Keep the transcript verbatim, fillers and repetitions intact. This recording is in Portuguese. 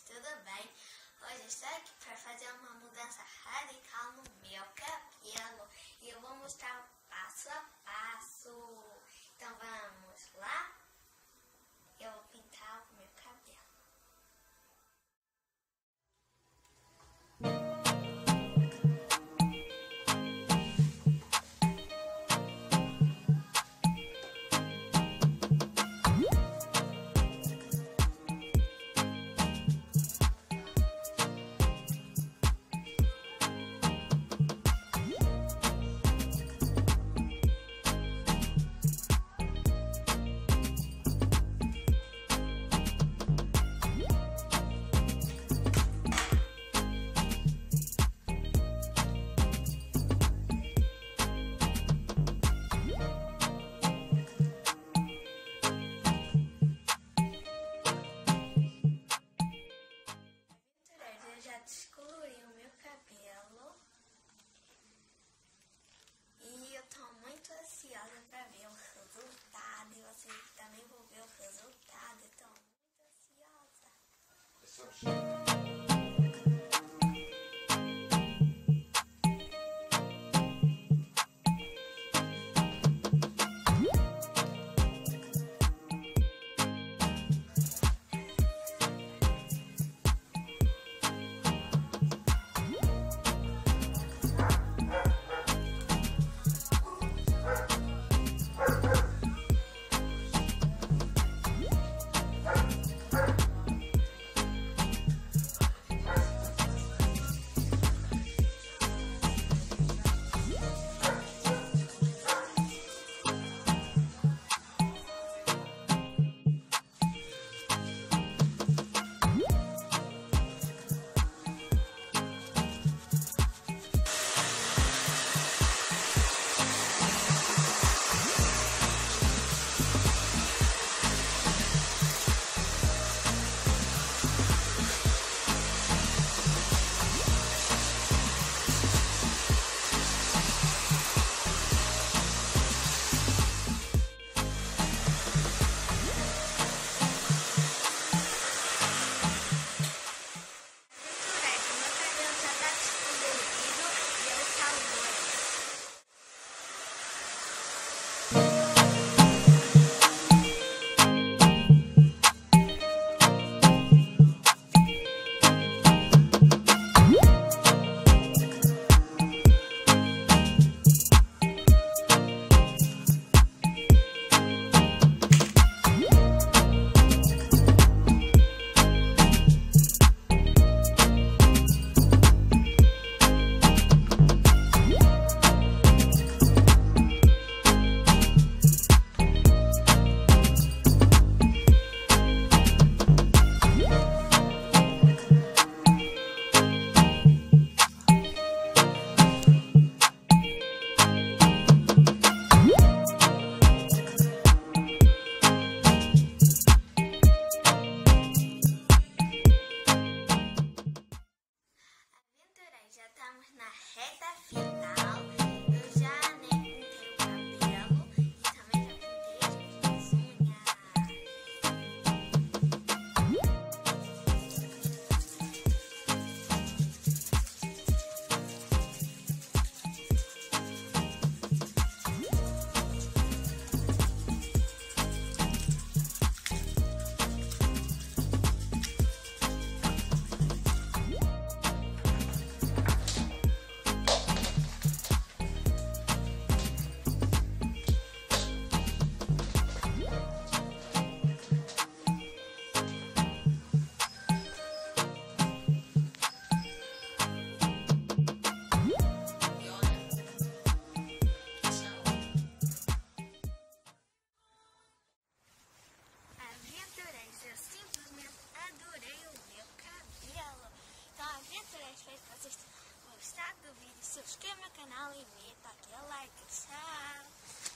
tudo bem? Hoje eu estou aqui para fazer uma mudança radical no meu cabelo e eu vou mostrar passo a passo. Então vamos lá? Eu vou pintar o meu cabelo. Descolori o meu cabelo e eu tô muito ansiosa para ver o resultado e vocês também vão ver o resultado, eu tô muito ansiosa. Já estamos na reta final. Eu já nem pintei o cabelo e também já pintei as unhas. Eu simplesmente adorei o meu cabelo. Então, aventureiros, espero que vocês tenham gostado do vídeo. Subscreva o canal e meta aquele like. Tchau!